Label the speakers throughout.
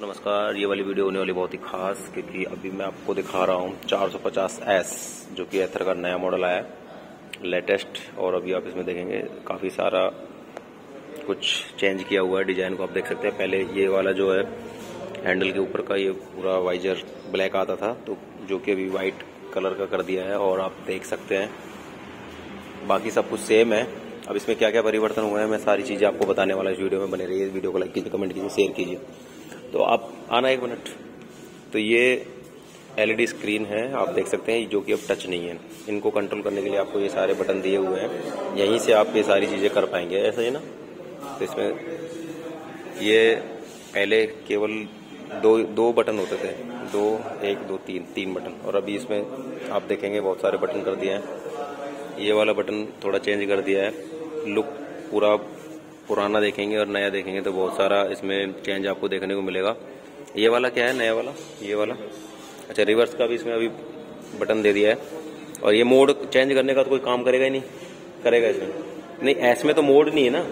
Speaker 1: दोस्तों नमस्कार। ये वाली वीडियो होने वाली बहुत ही खास, क्योंकि अभी मैं आपको दिखा रहा हूँ 450S जो कि एथर का नया मॉडल आया है लेटेस्ट। और अभी आप इसमें देखेंगे काफ़ी सारा कुछ चेंज किया हुआ है। डिज़ाइन को आप देख सकते हैं। पहले ये वाला जो है हैंडल के ऊपर का ये पूरा वाइजर ब्लैक आता था, तो जो कि अभी वाइट कलर का कर दिया है। और आप देख सकते हैं बाकी सब कुछ सेम है। अब इसमें क्या क्या परिवर्तन हुए हैं मैं सारी चीज़ें आपको बताने वाला इस वीडियो में। बने रहिए, इस वीडियो को लाइक कीजिए, कमेंट कीजिए, शेयर कीजिए। तो आप आना 1 मिनट। तो ये LED स्क्रीन है, आप देख सकते हैं, जो कि अब टच नहीं है। इनको कंट्रोल करने के लिए आपको ये सारे बटन दिए हुए हैं, यहीं से आप ये सारी चीज़ें कर पाएंगे, ऐसा ही ना। तो इसमें ये पहले केवल दो बटन होते थे, 1 2 3 बटन, और अभी इसमें आप देखेंगे बहुत सारे बटन कर दिए हैं। ये वाला बटन थोड़ा चेंज कर दिया है, लुक पूरा पुराना देखेंगे और नया देखेंगे तो बहुत सारा इसमें चेंज आपको देखने को मिलेगा। ये वाला क्या है, नया वाला, ये वाला। अच्छा, रिवर्स का भी इसमें अभी बटन दे दिया है। और ये मोड चेंज करने का तो कोई काम करेगा ही नहीं, करेगा इसमें नहीं। ऐस में तो मोड नहीं है ना।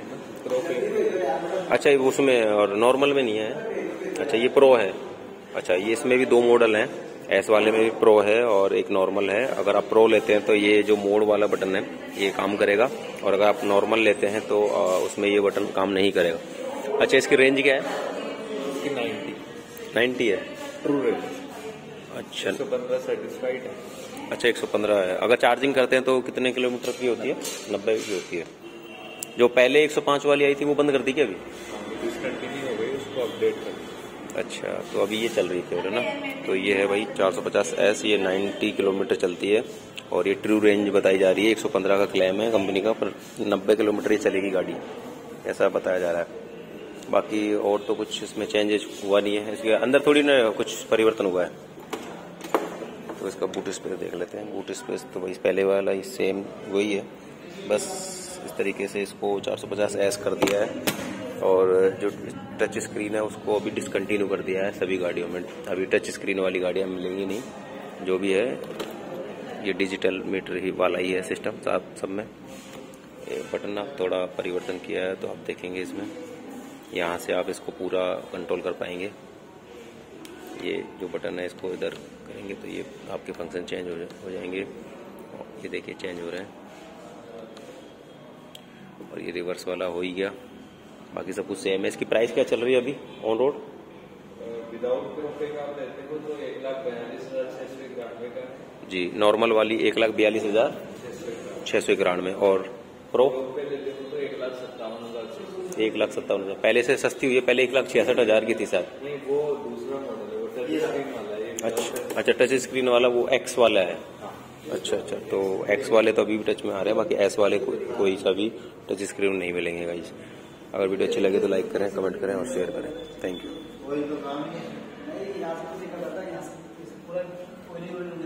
Speaker 1: अच्छा, ये उसमें और नॉर्मल में नहीं है। अच्छा, ये प्रो है। अच्छा, ये इसमें भी 2 मॉडल हैं, एस वाले में भी प्रो है और एक नॉर्मल है। अगर आप प्रो लेते हैं तो ये जो मोड वाला बटन है ये काम करेगा, और अगर आप नॉर्मल लेते हैं तो उसमें ये बटन काम नहीं करेगा। अच्छा, इसकी रेंज क्या है? 90 है
Speaker 2: ट्रू रेंज।
Speaker 1: अच्छा,
Speaker 2: 115 सर्टिफाइड है।
Speaker 1: अच्छा 115 है। अगर चार्जिंग करते हैं तो कितने किलोमीटर की होती है? 90 की होती है। जो पहले 105 वाली आई थी वो बंद कर दी क्या अभी?
Speaker 2: डिसकंटिन्यू हो गई, उसको अपडेट कर।
Speaker 1: अच्छा, तो अभी ये चल रही थी है ना। तो ये है भाई 450S, ये 90 किलोमीटर चलती है और ये ट्रू रेंज बताई जा रही है। 115 का क्लेम है कंपनी का, पर 90 किलोमीटर ही चलेगी गाड़ी, ऐसा बताया जा रहा है। बाकी और तो कुछ इसमें चेंजेस हुआ नहीं है। इसके अंदर थोड़ी ना कुछ परिवर्तन हुआ है। तो इसका बूट स्पेस देख लेते हैं। बूट स्पेस तो भाई पहले वाला ही सेम वही है, बस इस तरीके से इसको 450S कर दिया है। और जो टच स्क्रीन है उसको अभी डिसकंटिन्यू कर दिया है सभी गाड़ियों में। अभी टच स्क्रीन वाली गाड़ियाँ मिलेंगी नहीं, जो भी है ये डिजिटल मीटर ही वाला ही है सिस्टम सब में। ये बटन आप थोड़ा परिवर्तन किया है तो आप देखेंगे इसमें, यहाँ से आप इसको पूरा कंट्रोल कर पाएंगे। ये जो बटन है इसको इधर करेंगे तो ये आपके फंक्शन चेंज हो जाएंगे। ये देखिए चेंज हो रहे हैं। और ये रिवर्स वाला हो ही गया। बाकी सब कुछ सेम है। इसकी प्राइस क्या चल रही है अभी ऑन रोड?
Speaker 2: विदाउट प्रो पे का आप लेते हो तो 1,42,691 का है
Speaker 1: जी। नॉर्मल वाली 1,42,691 में, और प्रो
Speaker 2: पे लेते हो तो 1,57,000।
Speaker 1: 1,57,000 पहले से सस्ती हुई है। पहले 1,66,000 की थी सर।
Speaker 2: नहीं, वो दूसरा मॉडल है, वो टच स्क्रीन वाला है।
Speaker 1: अच्छा, टच स्क्रीन वाला वो एक्स वाला है। अच्छा, तो एक्स वाले तो अभी भी टच में आ रहे हैं, बाकी एस वाले कोई सा भी टच स्क्रीन नहीं मिलेंगे गाइस। अगर वीडियो अच्छी लगे तो लाइक करें, कमेंट करें और शेयर करें। Thank you.